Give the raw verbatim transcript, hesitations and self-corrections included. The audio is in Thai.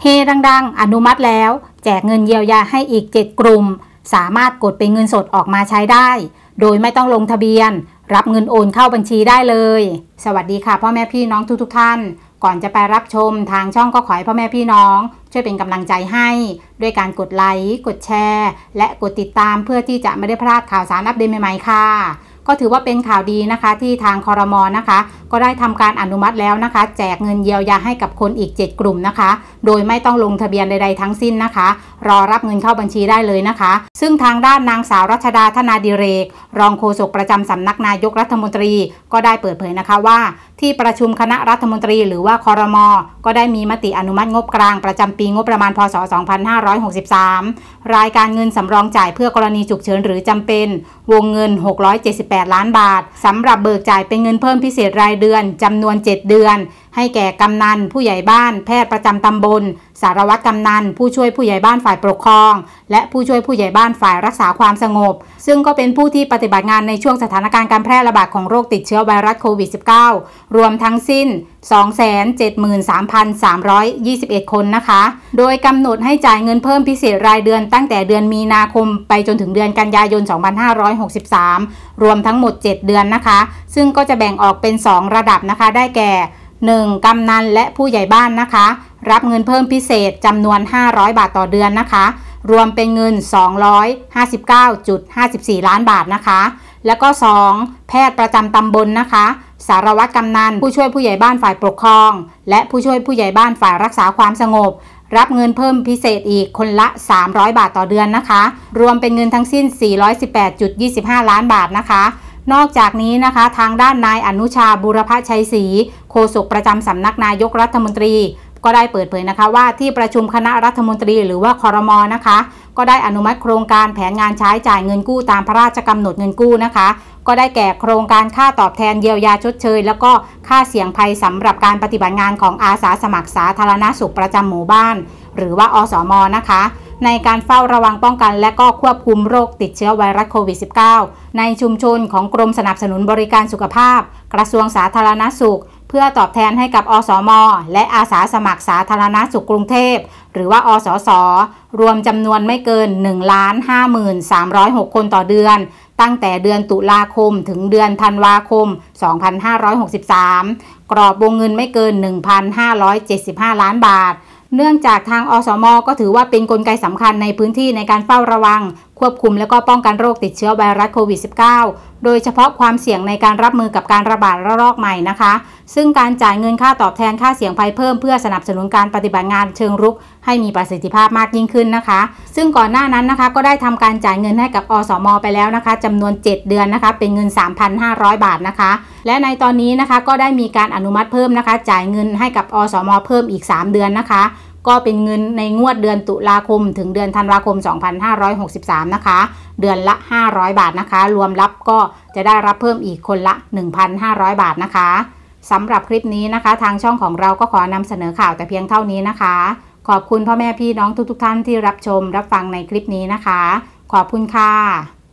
เฮดังๆอนุมัติแล้วแจกเงินเยียวยาให้อีกเจ็ดกลุ่มสามารถกดเป็นเงินสดออกมาใช้ได้โดยไม่ต้องลงทะเบียนรับเงินโอนเข้าบัญชีได้เลยสวัสดีค่ะพ่อแม่พี่น้องทุกๆท่านก่อนจะไปรับชมทางช่องก็ขอให้พ่อแม่พี่น้องช่วยเป็นกำลังใจให้ด้วยการกดไลค์กดแชร์และกดติดตามเพื่อที่จะไม่ได้พลาดข่าวสารอัปเดตใหม่ๆค่ะก็ถือว่าเป็นข่าวดีนะคะที่ทางครม.นะคะก็ได้ทำการอนุมัติแล้วนะคะแจกเงินเยียวยาให้กับคนอีกเจ็ดกลุ่มนะคะโดยไม่ต้องลงทะเบียนใดๆทั้งสิ้นนะคะรอรับเงินเข้าบัญชีได้เลยนะคะซึ่งทางด้านนางสาวรัชดาธนาดิเรกรองโฆษกประจำสำนักนายกรัฐมนตรีก็ได้เปิดเผยนะคะว่าที่ประชุมคณะรัฐมนตรีหรือว่าครม.ก็ได้มีมติอนุมัติงบกลางประจำปีงบประมาณพ.ศ. สองพันห้าร้อยหกสิบสามรายการเงินสำรองจ่ายเพื่อกรณีฉุกเฉินหรือจำเป็นวงเงินหกร้อยเจ็ดสิบแปดล้านบาทสำหรับเบิกจ่ายเป็นเงินเพิ่มพิเศษรายเดือนจำนวนเจ็ดเดือนให้แก่กำนันผู้ใหญ่บ้านแพทย์ประจำตำบลสารวัตรกำนันผู้ช่วยผู้ใหญ่บ้านฝ่ายปกครองและผู้ช่วยผู้ใหญ่บ้านฝ่ายรักษาความสงบซึ่งก็เป็นผู้ที่ปฏิบัติงานในช่วงสถานการณ์การแพร่ระบาดของโรคติดเชื้อไวรัสโควิด สิบเก้า รวมทั้งสิ้น สองแสนเจ็ดหมื่นสามพันสามร้อยยี่สิบเอ็ด คนนะคะโดยกำหนดให้จ่ายเงินเพิ่มพิเศษรายเดือนตั้งแต่เดือนมีนาคมไปจนถึงเดือนกันยายนสองพันห้าร้อยหกสิบสามรวมทั้งหมดเจ็ดเดือนนะคะซึ่งก็จะแบ่งออกเป็นสองระดับนะคะได้แก่หนึ่งกำนันและผู้ใหญ่บ้านนะคะรับเงินเพิ่มพิเศษจำนวนห้าร้อยบาทต่อเดือนนะคะรวมเป็นเงิน สองร้อยห้าสิบเก้าจุดห้าสี่ ล้านบาทนะคะแล้วก็สองแพทย์ประจำตำบลนะคะสารวัตรกำนันผู้ช่วยผู้ใหญ่บ้านฝ่ายปกครองและผู้ช่วยผู้ใหญ่บ้านฝ่ายรักษาความสงบรับเงินเพิ่มพิเศษอีกคนละสามร้อยบาทต่อเดือนนะคะรวมเป็นเงินทั้งสิ้น สี่ร้อยสิบแปดจุดยี่สิบห้า ล้านบาทนะคะนอกจากนี้นะคะทางด้านนายอนุชาบูรพชัยศรีโฆษกประจำสำนักนายกรัฐมนตรีก็ได้เปิดเผยนะคะว่าที่ประชุมคณะรัฐมนตรีหรือว่าครม.นะคะก็ได้อนุมัติโครงการแผนงานใช้จ่ายเงินกู้ตามพระราชกำหนดเงินกู้นะคะก็ได้แก่โครงการค่าตอบแทนเยียวยาชดเชยแล้วก็ค่าเสี่ยงภัยสำหรับการปฏิบัติงานของอาสาสมัครสาธารณสุขประจำหมู่บ้านหรือว่าอสม.นะคะในการเฝ้าระวังป้องกันและก็ควบคุมโรคติดเชื้อไวรัสโควิด สิบเก้า ในชุมชนของกรมสนับสนุนบริการสุขภาพกระทรวงสาธารณสุขเพื่อตอบแทนให้กับอสม.และอาสาสมัครสาธารณสุขกรุงเทพหรือว่าอสส.รวมจำนวนไม่เกิน หนึ่งล้านห้าหมื่นสามร้อยหก คนต่อเดือนตั้งแต่เดือนตุลาคมถึงเดือนธันวาคมสองพันห้าร้อยหกสิบสามกรอบวงเงินไม่เกิน หนึ่งพันห้าร้อยเจ็ดสิบห้า ล้านบาทเนื่องจากทางอสม.ก็ถือว่าเป็นกลไกสำคัญในพื้นที่ในการเฝ้าระวังควบคุมและก็ป้องกันโรคติดเชื้อไวรัสโควิด สิบเก้า โดยเฉพาะความเสี่ยงในการรับมือกับการระบาดระลอกใหม่นะคะซึ่งการจ่ายเงินค่าตอบแทนค่าเสี่ยงภัยเพิ่มเพื่อสนับสนุนการปฏิบัติงานเชิงรุกให้มีประสิทธิภาพมากยิ่งขึ้นนะคะซึ่งก่อนหน้านั้นนะคะก็ได้ทำการจ่ายเงินให้กับอสม.ไปแล้วนะคะจำนวนเจ็ดเดือนนะคะเป็นเงิน สามพันห้าร้อย บาทนะคะและในตอนนี้นะคะก็ได้มีการอนุมัติเพิ่มนะคะจ่ายเงินให้กับอสม.เพิ่มอีกสามเดือนนะคะก็เป็นเงินในงวดเดือนตุลาคมถึงเดือนธันวาคมสองพันห้าร้อยหกสิบสามนะคะเดือนละห้าร้อยบาทนะคะรวมรับก็จะได้รับเพิ่มอีกคนละ หนึ่งพันห้าร้อย บาทนะคะสำหรับคลิปนี้นะคะทางช่องของเราก็ขอนำเสนอข่าวแต่เพียงเท่านี้นะคะขอบคุณพ่อแม่พี่น้องทุกๆท่านที่รับชมรับฟังในคลิปนี้นะคะขอบคุณค่ะ